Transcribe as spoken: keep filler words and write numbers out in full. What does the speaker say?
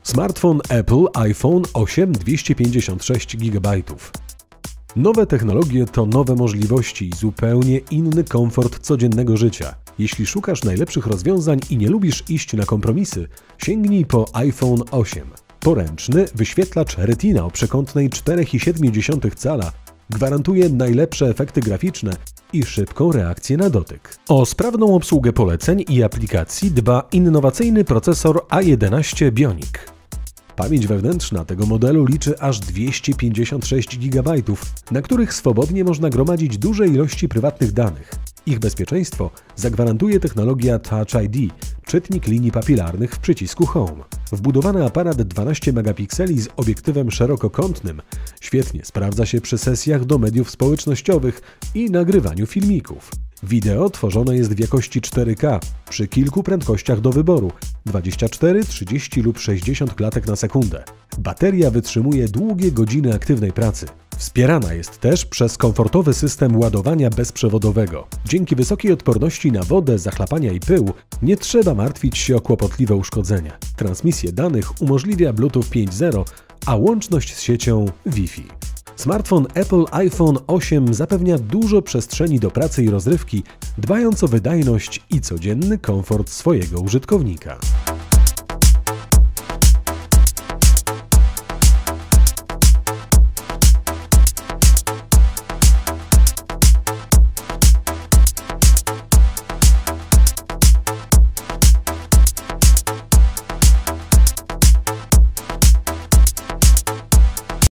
Smartfon Apple iPhone osiem dwieście pięćdziesiąt sześć gigabajtów. Nowe technologie to nowe możliwości i zupełnie inny komfort codziennego życia. Jeśli szukasz najlepszych rozwiązań i nie lubisz iść na kompromisy, sięgnij po iPhone osiem. Poręczny wyświetlacz Retina o przekątnej cztery i siedem cala gwarantuje najlepsze efekty graficzne i szybką reakcję na dotyk. O sprawną obsługę poleceń i aplikacji dba innowacyjny procesor A jedenaście Bionic. Pamięć wewnętrzna tego modelu liczy aż dwieście pięćdziesiąt sześć gigabajtów, na których swobodnie można gromadzić duże ilości prywatnych danych. Ich bezpieczeństwo zagwarantuje technologia Touch I D, czytnik linii papilarnych w przycisku Home. Wbudowany aparat dwanaście megapikseli z obiektywem szerokokątnym świetnie sprawdza się przy sesjach do mediów społecznościowych i nagrywaniu filmików. Wideo tworzone jest w jakości cztery K przy kilku prędkościach do wyboru dwadzieścia cztery, trzydzieści lub sześćdziesiąt klatek na sekundę. Bateria wytrzymuje długie godziny aktywnej pracy. Wspierana jest też przez komfortowy system ładowania bezprzewodowego. Dzięki wysokiej odporności na wodę, zachlapania i pył nie trzeba martwić się o kłopotliwe uszkodzenia. Transmisję danych umożliwia Bluetooth pięć zero, a łączność z siecią Wi-Fi. Smartfon Apple iPhone osiem zapewnia dużo przestrzeni do pracy i rozrywki, dbając o wydajność i codzienny komfort swojego użytkownika.